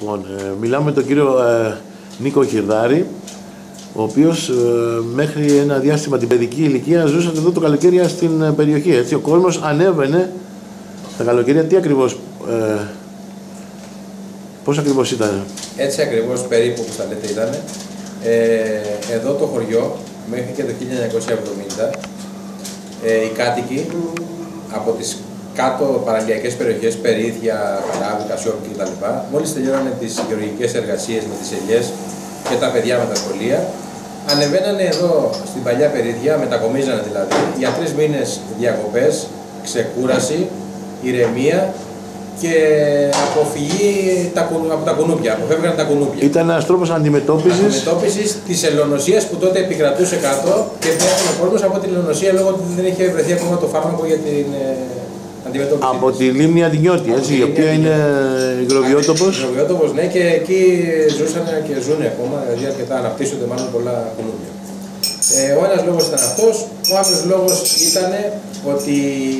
Λοιπόν, μιλάμε με τον κύριο Νίκο Χιρδάρη, ο οποίος μέχρι ένα διάστημα την παιδική ηλικία ζούσαν εδώ το καλοκαίρια στην περιοχή. Έτσι, ο κόσμος ανέβαινε τα καλοκαίρια. Τι ακριβώς, πώς ακριβώς ήταν? Έτσι ακριβώς περίπου που τα λέτε ήταν. Εδώ το χωριό μέχρι και το 1970 οι κάτοικοι από τις κάτω παραλιακές περιοχές, Περίθια, Καράβη, Κασιόπη κτλ. Μόλις τελειώνανε τις γεωργικές εργασίες με τις ελιές και τα παιδιά με τα σχολεία, ανεβαίνανε εδώ στην παλιά Περίθια, μετακομίζανε δηλαδή, για 3 μήνες διακοπές, ξεκούραση, ηρεμία και αποφυγή από τα κουνούπια, αποφεύγανε τα κουνούπια. Ήταν ένας τρόπος αντιμετώπισης της ελαιονοσίας που τότε επικρατούσε κάτω και πέθανε ο κόσμος από την ελαιονοσία λόγω ότι δεν είχε βρεθεί ακόμα το φάρμακο για την αντιμετώπιση. Από τη λίμνη Αντινιώτη, έτσι, η οποία είναι υγροβιότοπος. Υγροβιότοπος, ναι, και εκεί ζούσαν και ζουν ακόμα, δηλαδή αρκετά αναπτύσσονται μάλλον πολλά κουνούπια. Ο ένας λόγος ήταν αυτός, ο άλλος λόγος ήταν ότι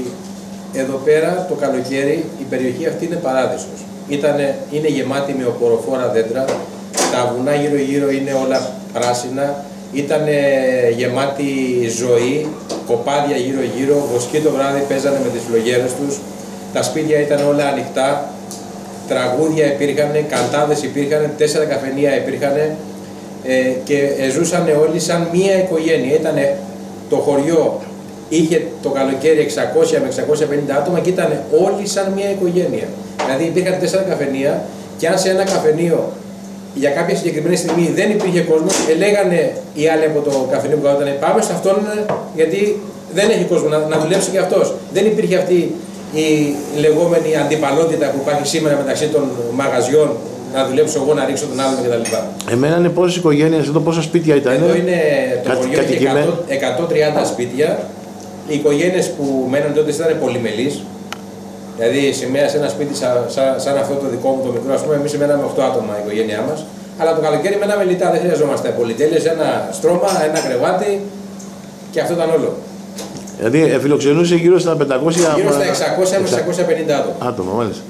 εδώ πέρα το καλοκαίρι η περιοχή αυτή είναι παράδεισος. Είναι γεμάτη με οποροφόρα δέντρα, τα βουνά γύρω γύρω είναι όλα πράσινα, ήταν γεμάτη ζωή, κοπάδια γύρω γύρω, βοσκοί το βράδυ παίζανε με τις φλογέρες τους, τα σπίτια ήταν όλα ανοιχτά, τραγούδια υπήρχαν, καντάδες υπήρχαν, 4 καφενεία υπήρχαν και ζούσαν όλοι σαν μία οικογένεια. Ήτανε το χωριό. Είχε το καλοκαίρι 600 με 650 άτομα και ήταν όλοι σαν μια οικογένεια. Δηλαδή υπήρχαν 4 καφενεία και αν σε ένα καφενείο για κάποια συγκεκριμένη στιγμή δεν υπήρχε κόσμος, λέγανε οι άλλοι από το καφενείο που καθόταν πάμε σε αυτόν γιατί δεν έχει κόσμο να δουλέψει και αυτός. Δεν υπήρχε αυτή η λεγόμενη αντιπαλότητα που υπάρχει σήμερα μεταξύ των μαγαζιών, να δουλέψω εγώ, να ρίξω τον άλλον κτλ. Εμένα είναι πόσες οικογένειες εδώ, πόσα σπίτια ήταν? Εδώ είναι το χωριό, έχει 130 σπίτια. Οι οικογένειες που μέναν τότε ήταν πολυμελείς. Δηλαδή σε ένα σπίτι σαν αυτό το δικό μου το μικρό, ας πούμε, εμείς μέναμε 8 άτομα η οικογένειά μας. Αλλά το καλοκαίρι μέναμε λιτά, δεν χρειαζόμαστε πολυτέλειες, ένα στρώμα, ένα κρεβάτι και αυτό ήταν όλο. Δηλαδή φιλοξενούσε γύρω στα 500. Γύρω στα 600 με 650 άτομα. Άτομα, μάλιστα.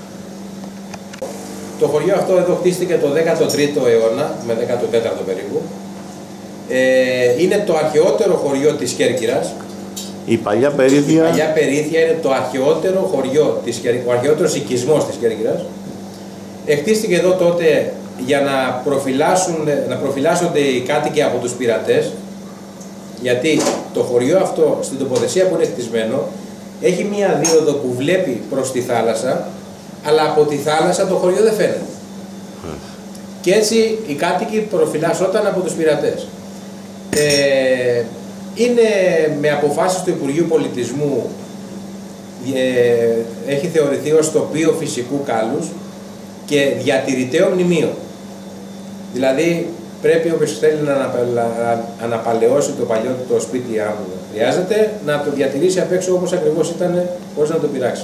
Το χωριό αυτό εδώ χτίστηκε το 13ο αιώνα, με 14ο περίπου. Είναι το αρχαιότερο χωριό της Κέρκυρας. Η παλιά Περίθια. Η παλιά Περίθια είναι το αρχαιότερο χωριό, ο αρχαιότερος οικισμός της Κέρκυρας. Χτίστηκε εδώ τότε για να προφυλάσσονται οι κάτοικοι από τους πειρατές, γιατί το χωριό αυτό στην τοποθεσία που είναι χτισμένο έχει μία δίωδο που βλέπει προς τη θάλασσα, αλλά από τη θάλασσα το χωριό δεν φαίνεται. Και έτσι οι κάτοικοι προφυλάσσονταν από τους πειρατές. Είναι με αποφάσεις του Υπουργείου Πολιτισμού, έχει θεωρηθεί ως τοπίο φυσικού κάλους και διατηρηταίο μνημείο. Δηλαδή πρέπει όποιος θέλει να αναπαλαιώσει το παλιό το σπίτι, αν χρειάζεται, να το διατηρήσει απ' έξω όπως ακριβώς ήταν, χωρίς να το πειράξει.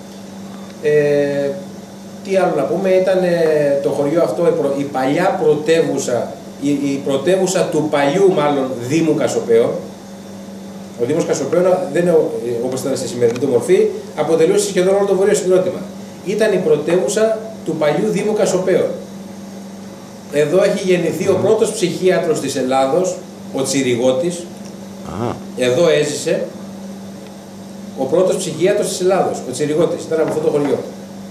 Τι άλλο να πούμε, ήταν το χωριό αυτό η παλιά πρωτεύουσα, η πρωτεύουσα του παλιού μάλλον Δήμου Κασοπαίων. Ο Δήμος Κασοπαίων δεν είναι όπως ήταν στη σημερινή του μορφή, αποτελούσε σχεδόν όλο το βορείο συγκρότημα. Ήταν η πρωτεύουσα του παλιού Δήμου Κασοπαίων. Εδώ έχει γεννηθεί ο πρώτος ψυχίατρος της Ελλάδος, ο Τσιριγώτης. Εδώ έζησε ο πρώτος ψυχίατρος της Ελλάδος, ο Τσιριγώτης. Ήταν από αυτό το χωριό.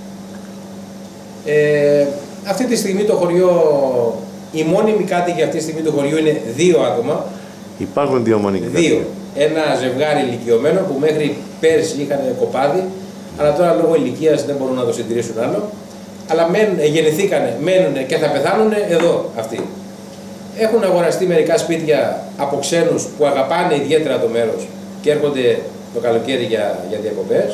Αυτή τη στιγμή το χωριό, η μόνιμη κάτοικοι αυτή τη στιγμή του χωριού είναι 2 άτομα. Υπάρχουν 2 μόνιμοι κάτοικοι. Ένα ζευγάρι ηλικιωμένο που μέχρι πέρσι είχαν κοπάδι, αλλά τώρα λόγω ηλικίας δεν μπορούν να το συντηρήσουν άλλο. Αλλά γεννηθήκανε, μένουν και θα πεθάνουν εδώ αυτοί. Έχουν αγοραστεί μερικά σπίτια από ξένους που αγαπάνε ιδιαίτερα το μέρος και έρχονται το καλοκαίρι για διακοπές.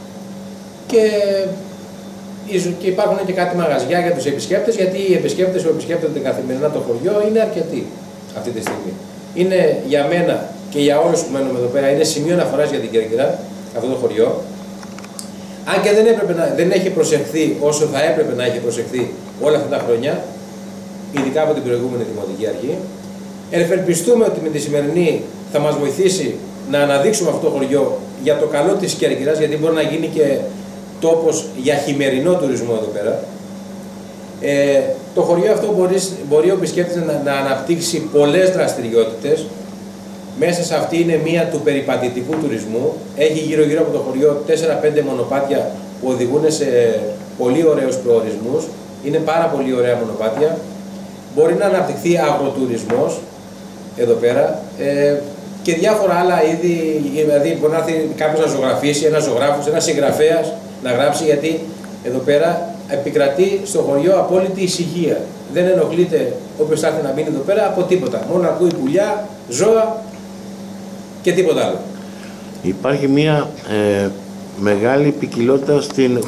Και υπάρχουν και κάτι μαγαζιά για τους επισκέπτες, γιατί οι επισκέπτες που επισκέπτονται καθημερινά το χωριό είναι αρκετοί αυτή τη στιγμή. Είναι για μένα και για όλους που μένουμε εδώ πέρα, είναι σημείο αναφοράς για την Κέρκυρα, αυτό το χωριό. Αν και δεν έχει προσεχθεί όσο θα έπρεπε να έχει προσεχθεί όλα αυτά τα χρόνια, ειδικά από την προηγούμενη Δημοτική Αρχή. Ευελπιστούμε ότι με τη σημερινή θα μας βοηθήσει να αναδείξουμε αυτό το χωριό για το καλό της Κέρκυρας, γιατί μπορεί να γίνει και τόπος για χειμερινό τουρισμό εδώ πέρα. Το χωριό αυτό μπορεί ο επισκέπτης να αναπτύξει πολλές δραστηριότητες. Μέσα σε αυτή είναι μία του περιπατητικού τουρισμού. Έχει γύρω-γύρω από το χωριό 4-5 μονοπάτια που οδηγούν σε πολύ ωραίους προορισμούς. Είναι πάρα πολύ ωραία μονοπάτια. Μπορεί να αναπτυχθεί αγροτουρισμός εδώ πέρα και διάφορα άλλα είδη. Δηλαδή, μπορεί να έρθει κάποιος να ζωγραφίσει, ένας ζωγράφος, ένας συγγραφέας να γράψει, γιατί εδώ πέρα επικρατεί στο χωριό απόλυτη ησυχία. Δεν ενοχλείται όποιος θα έρθει να μείνει εδώ πέρα από τίποτα. Μόνο ακούει πουλιά, ζώα και τίποτα άλλο. Υπάρχει μια μεγάλη ποικιλότητα στην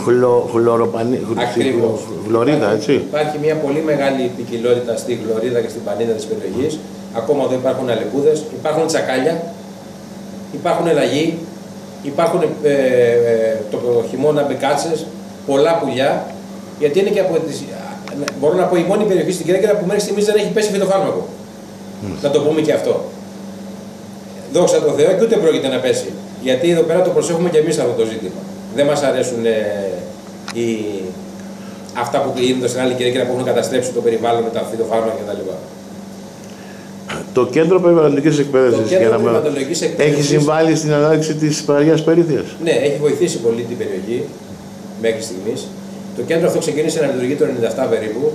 Χλωρίδα, έτσι. Υπάρχει μια πολύ μεγάλη ποικιλότητα στη Χλωρίδα και στην πανίδα της περιοχής. Ακόμα εδώ υπάρχουν αλεπούδες, υπάρχουν τσακάλια, υπάρχουν λαγί, υπάρχουν το χειμώνα μπεκάτσες, πολλά πουλιά, γιατί είναι και από τις, μπορώ να πω, η μόνη περιοχή στην Κέρκυρα που μέχρι στιγμής δεν έχει πέσει φυτοφάρμακο. Να το πούμε και αυτό. Δόξα τω Θεώ, και ούτε πρόκειται να πέσει. Γιατί εδώ πέρα το προσέχουμε και εμείς αυτό το ζήτημα. Δεν μας αρέσουν αυτά που γίνονται στην άλλη Κέρκυρα που έχουν καταστρέψει το περιβάλλον με τα φυτοφάρμακα κτλ. Το Κέντρο Περιβαλλοντικής Εκπαίδευσης έχει συμβάλει στην ανάπτυξη της Παναγίας Περίθειας. Ναι, έχει βοηθήσει πολύ την περιοχή μέχρι στιγμής. Το κέντρο αυτό ξεκίνησε να λειτουργεί το 1997 περίπου,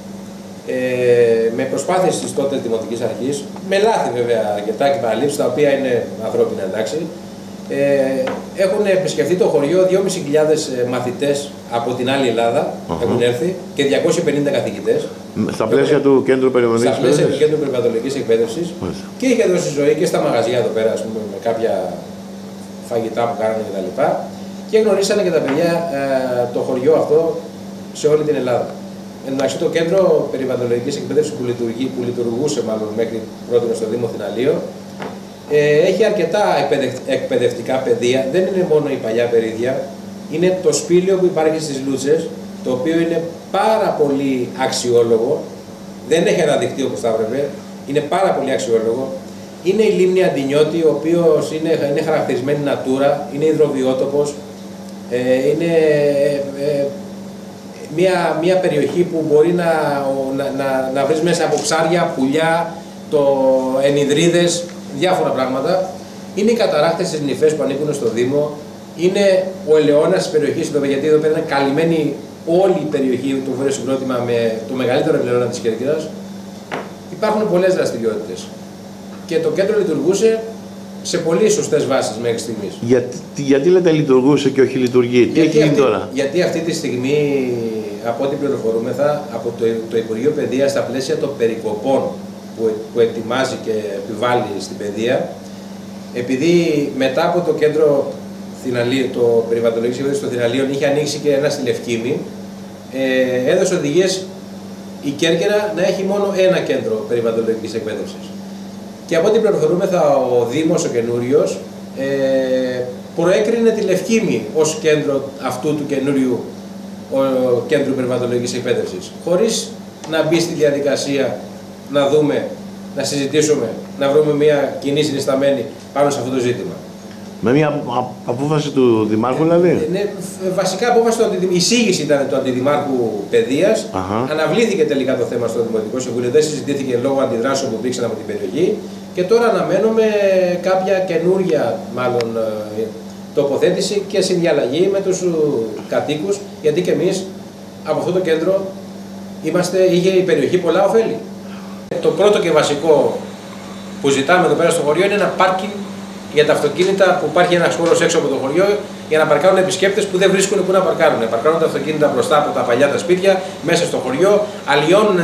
με προσπάθειες της τότε Δημοτικής Αρχής, με λάθη βέβαια αρκετά και παραλήψεις, τα οποία είναι ανθρώπινα, εντάξει. Έχουν επισκεφτεί το χωριό 2.500 μαθητές από την άλλη Ελλάδα, έχουν έρθει, και 250 καθηγητές. Στα πλαίσια του Κέντρου Περιβαλλοντικής Εκπαίδευσης. Στα πλαίσια του Κέντρου Περιβαλλοντικής Εκπαίδευσης. Και είχε δώσει ζωή και στα μαγαζιά εδώ πέρα, ας πούμε, με κάποια φαγητά που κάνανε κτλ. Και γνωρίσανε και τα παιδιά το χωριό αυτό σε όλη την Ελλάδα. Εντάξει, το Κέντρο Περιβαλλοντικής Εκπαίδευσης που λειτουργούσε μάλλον μέχρι πρώτη στο Δήμο Θηναλείο, έχει αρκετά εκπαιδευτικά πεδία. Δεν είναι μόνο η παλιά Περίδεια, είναι το σπήλαιο που υπάρχει στις Λούτσες, το οποίο είναι πάρα πολύ αξιόλογο. Δεν έχει αναδειχθεί όπως θα έπρεπε, είναι πάρα πολύ αξιόλογο. Είναι η λίμνη Αντινιώτη, ο οποίος είναι χαρακτηρισμένη natura, είναι υδροβιότοπος. Είναι μια περιοχή που μπορεί να βρεις μέσα από ψάρια, πουλιά, ενιδρίδες, διάφορα πράγματα. Είναι οι καταρράκτες της Νυφές που ανήκουν στο Δήμο. Είναι ο ελαιώνας της περιοχής, γιατί εδώ πέρα είναι καλυμμένη όλη η περιοχή του Βόρειο Συγκρότημα με το μεγαλύτερο ελαιώνα της Κέρκυρας. Υπάρχουν πολλές δραστηριότητες. Και το κέντρο λειτουργούσε σε πολύ σωστές βάσεις μέχρι στιγμής. Γιατί λέτε λειτουργούσε και όχι λειτουργεί, τι έχει γίνει τώρα? Γιατί αυτή τη στιγμή, από ό,τι πληροφορούμεθα, από το Υπουργείο Παιδείας, στα πλαίσια των περικοπών που ετοιμάζει και επιβάλλει στην παιδεία, επειδή μετά από το κέντρο το περιβαλλοντικής εκπαίδευσης των Θηναλίων είχε ανοίξει και ένα στη Λευκήμη, έδωσε οδηγίες η Κέρκυρα να έχει μόνο ένα κέντρο περιβαλλοντικής εκπαίδευσης. Και από ό,τι πληροφορούμεθα, ο Δήμος, ο καινούριος, προέκρινε τη Λευκήμη ως κέντρο αυτού του καινούριου κέντρου περιβαλλοντικής εκπαίδευσης, χωρίς να μπει στη διαδικασία να δούμε, να συζητήσουμε, να βρούμε μια κοινή συνισταμένη πάνω σε αυτό το ζήτημα. Με μια απόφαση του Δημάρχου, δηλαδή. Ναι, βασικά απόφαση η εισήγηση ήταν του Αντιδημάρχου Παιδείας. Αναβλήθηκε τελικά το θέμα στο Δημοτικό Συμβούλιο, δεν συζητήθηκε λόγω αντιδράσεων που υπήρξαν από την περιοχή. Και τώρα αναμένουμε κάποια καινούρια μάλλον τοποθέτηση και συνδιαλλαγή με τους κατοίκους, γιατί και εμείς από αυτό το κέντρο είχε η περιοχή πολλά ωφέλη. Το πρώτο και βασικό που ζητάμε εδώ πέρα στο χωριό είναι ένα πάρκινγκ για τα αυτοκίνητα, που υπάρχει ένας χώρος έξω από το χωριό για να παρκάρουν επισκέπτες που δεν βρίσκουν πού να παρκάρουν. Παρκάρουν τα αυτοκίνητα μπροστά από τα παλιά τα σπίτια, μέσα στο χωριό, αλλοιώνουν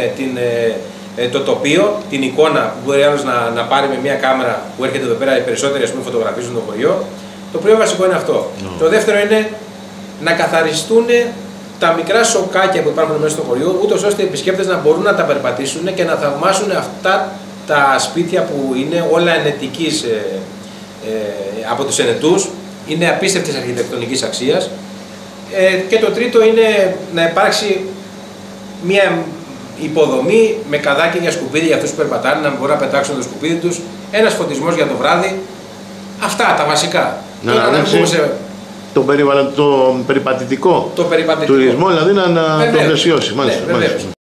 το τοπίο, την εικόνα που μπορεί άλλος να πάρει με μια κάμερα που έρχεται εδώ πέρα. Οι περισσότεροι, ας πούμε, φωτογραφίζουν το χωριό. Το πιο βασικό είναι αυτό. Το δεύτερο είναι να καθαριστούν τα μικρά σοκάκια που υπάρχουν μέσα στο χωριό, ούτως ώστε οι επισκέπτες να μπορούν να τα περπατήσουν και να θαυμάσουν αυτά τα σπίτια που είναι όλα ενετικής από τους ενετούς, είναι απίστευτης αρχιτεκτονικής αξίας. Και το τρίτο είναι να υπάρξει μια υποδομή με καδάκια για σκουπίδια για αυτούς που περπατάνε, να μπορούν να πετάξουν το σκουπίδι τους, ένας φωτισμός για το βράδυ. Αυτά τα βασικά. το περιπατητικό το περιπατητικό τουρισμό, δηλαδή να το πλαισιώσει. Ναι, βεβαίως.